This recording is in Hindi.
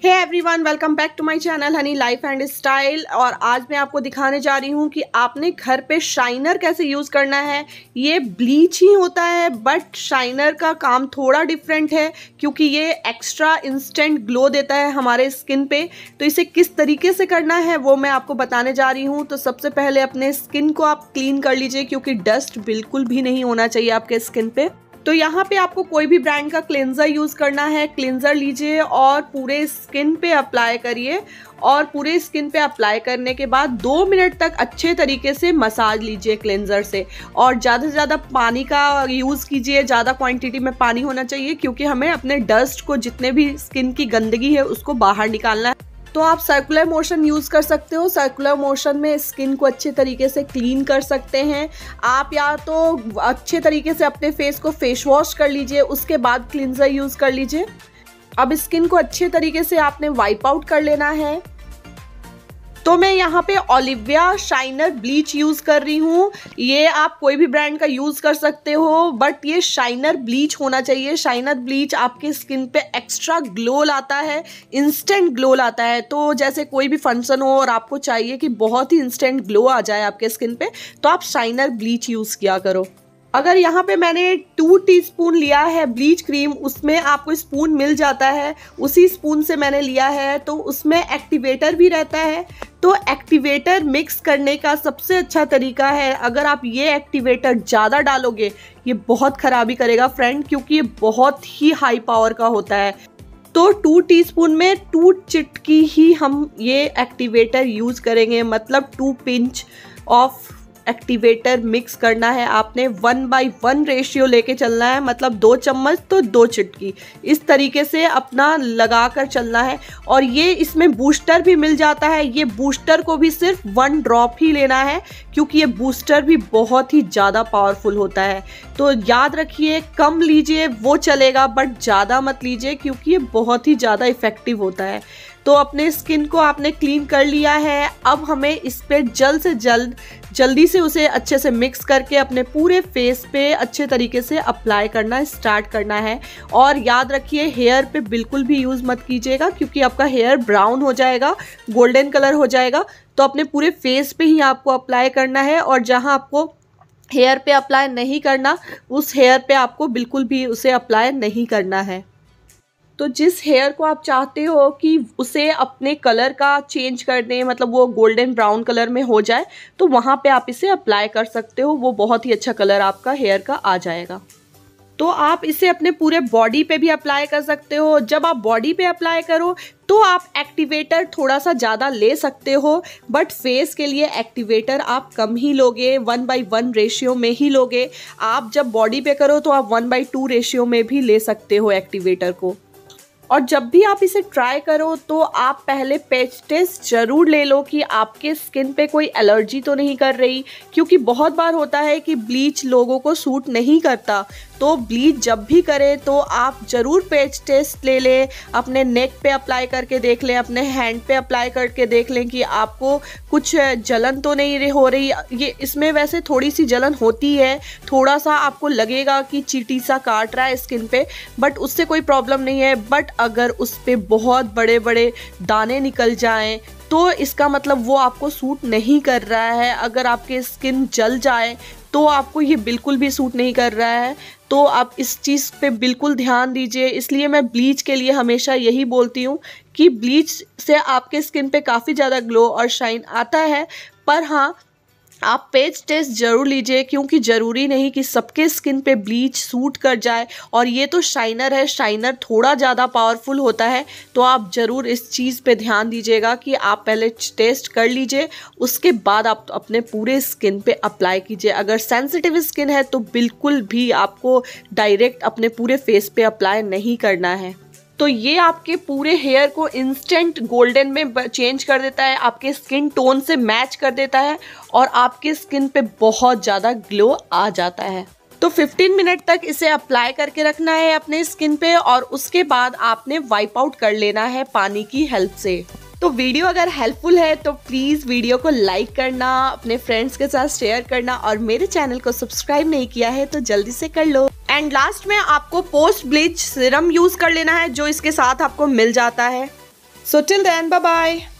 Hey everyone, welcome back to my channel honey life and style. और आज मैं आपको दिखाने जा रही हूँ कि आपने घर पे शाइनर कैसे यूज़ करना है। ये ब्लीच ही होता है बट शाइनर का काम थोड़ा डिफरेंट है क्योंकि ये एक्स्ट्रा इंस्टेंट ग्लो देता है हमारे स्किन पे। तो इसे किस तरीके से करना है वो मैं आपको बताने जा रही हूँ। तो सबसे पहले अपने स्किन को आप क्लीन कर लीजिए क्योंकि डस्ट बिल्कुल भी नहीं होना चाहिए आपके स्किन पे। तो यहाँ पे आपको कोई भी ब्रांड का क्लेंजर यूज़ करना है। क्लेंजर लीजिए और पूरे स्किन पे अप्लाई करिए और पूरे स्किन पे अप्लाई करने के बाद 2 मिनट तक अच्छे तरीके से मसाज लीजिए क्लेंजर से। और ज़्यादा से ज़्यादा पानी का यूज़ कीजिए, ज़्यादा क्वांटिटी में पानी होना चाहिए क्योंकि हमें अपने डस्ट को, जितने भी स्किन की गंदगी है उसको बाहर निकालना है। तो आप सर्कुलर मोशन यूज़ कर सकते हो। सर्कुलर मोशन में स्किन को अच्छे तरीके से क्लीन कर सकते हैं आप। या तो अच्छे तरीके से अपने फेस को फेस वॉश कर लीजिए, उसके बाद क्लींजर यूज़ कर लीजिए। अब स्किन को अच्छे तरीके से आपने वाइप आउट कर लेना है। तो मैं यहाँ पे ओलिविया शाइनर ब्लीच यूज़ कर रही हूँ। ये आप कोई भी ब्रांड का यूज़ कर सकते हो बट ये शाइनर ब्लीच होना चाहिए। शाइनर ब्लीच आपके स्किन पे एक्स्ट्रा ग्लो लाता है, इंस्टेंट ग्लो लाता है। तो जैसे कोई भी फंक्शन हो और आपको चाहिए कि बहुत ही इंस्टेंट ग्लो आ जाए आपके स्किन पे, तो आप शाइनर ब्लीच यूज़ किया करो। अगर यहाँ पे मैंने 2 टीस्पून लिया है ब्लीच क्रीम, उसमें आपको स्पून मिल जाता है, उसी स्पून से मैंने लिया है। तो उसमें एक्टिवेटर भी रहता है। तो एक्टिवेटर मिक्स करने का सबसे अच्छा तरीका है, अगर आप ये एक्टिवेटर ज़्यादा डालोगे ये बहुत ख़राबी करेगा फ्रेंड, क्योंकि ये बहुत ही हाई पावर का होता है। तो 2 टीस्पून में 2 चिटकी ही हम ये एक्टिवेटर यूज़ करेंगे, मतलब 2 पिंच ऑफ एक्टिवेटर मिक्स करना है। आपने 1:1 रेशियो लेके चलना है, मतलब 2 चम्मच तो 2 चिटकी, इस तरीके से अपना लगा कर चलना है। और ये इसमें बूस्टर भी मिल जाता है। ये बूस्टर को भी सिर्फ 1 ड्रॉप ही लेना है क्योंकि ये बूस्टर भी बहुत ही ज़्यादा पावरफुल होता है। तो याद रखिए, कम लीजिए वो चलेगा बट ज़्यादा मत लीजिए क्योंकि ये बहुत ही ज़्यादा इफ़ेक्टिव होता है। तो अपने स्किन को आपने क्लीन कर लिया है। अब हमें इस पे जल्दी से उसे अच्छे से मिक्स करके अपने पूरे फेस पे अच्छे तरीके से अप्लाई करना स्टार्ट करना है। और याद रखिए, हेयर पे बिल्कुल भी यूज़ मत कीजिएगा क्योंकि आपका हेयर ब्राउन हो जाएगा, गोल्डन कलर हो जाएगा। तो अपने पूरे फेस पे ही आपको अप्लाई करना है और जहाँ आपको हेयर पे अप्लाई नहीं करना, उस हेयर पे आपको बिल्कुल भी उसे अप्लाई नहीं करना है। तो जिस हेयर को आप चाहते हो कि उसे अपने कलर का चेंज कर दें, मतलब वो गोल्डन ब्राउन कलर में हो जाए, तो वहाँ पे आप इसे अप्लाई कर सकते हो। वो बहुत ही अच्छा कलर आपका हेयर का आ जाएगा। तो आप इसे अपने पूरे बॉडी पे भी अप्लाई कर सकते हो। जब आप बॉडी पे अप्लाई करो तो आप एक्टिवेटर थोड़ा सा ज़्यादा ले सकते हो बट फेस के लिए एक्टिवेटर आप कम ही लोगे, 1:1 रेशियो में ही लोगे। आप जब बॉडी पे करो तो आप 1:2 रेशियो में भी ले सकते हो एक्टिवेटर को। और जब भी आप इसे ट्राई करो तो आप पहले पैच टेस्ट ज़रूर ले लो कि आपके स्किन पे कोई एलर्जी तो नहीं कर रही, क्योंकि बहुत बार होता है कि ब्लीच लोगों को सूट नहीं करता। तो ब्लीच जब भी करें तो आप ज़रूर पैच टेस्ट ले लें, अपने नेक पे अप्लाई करके देख लें, अपने हैंड पे अप्लाई करके देख लें कि आपको कुछ जलन तो नहीं हो रही। ये इसमें वैसे थोड़ी सी जलन होती है, थोड़ा सा आपको लगेगा कि चींटी सा काट रहा है स्किन पे, बट उससे कोई प्रॉब्लम नहीं है। बट अगर उस पे बहुत बड़े बड़े दाने निकल जाएं तो इसका मतलब वो आपको सूट नहीं कर रहा है। अगर आपके स्किन जल जाए तो आपको ये बिल्कुल भी सूट नहीं कर रहा है। तो आप इस चीज़ पे बिल्कुल ध्यान दीजिए। इसलिए मैं ब्लीच के लिए हमेशा यही बोलती हूँ कि ब्लीच से आपके स्किन पे काफ़ी ज़्यादा ग्लो और शाइन आता है। पर हाँ, आप पैच टेस्ट ज़रूर लीजिए क्योंकि ज़रूरी नहीं कि सबके स्किन पे ब्लीच सूट कर जाए। और ये तो शाइनर है, शाइनर थोड़ा ज़्यादा पावरफुल होता है। तो आप ज़रूर इस चीज़ पे ध्यान दीजिएगा कि आप पहले टेस्ट कर लीजिए, उसके बाद आप अपने पूरे स्किन पे अप्लाई कीजिए। अगर सेंसिटिव स्किन है तो बिल्कुल भी आपको डायरेक्ट अपने पूरे फेस पे अप्लाई नहीं करना है। तो ये आपके पूरे हेयर को इंस्टेंट गोल्डन में चेंज कर देता है, आपके स्किन टोन से मैच कर देता है और आपके स्किन पे बहुत ज़्यादा ग्लो आ जाता है। तो 15 मिनट तक इसे अप्लाई करके रखना है अपने स्किन पे और उसके बाद आपने वाइप आउट कर लेना है पानी की हेल्प से। तो वीडियो अगर हेल्पफुल है तो प्लीज़ वीडियो को लाइक करना, अपने फ्रेंड्स के साथ शेयर करना और मेरे चैनल को सब्सक्राइब नहीं किया है तो जल्दी से कर लो। एंड लास्ट में आपको पोस्ट ब्लीच सीरम यूज़ कर लेना है जो इसके साथ आपको मिल जाता है। So till then bye bye.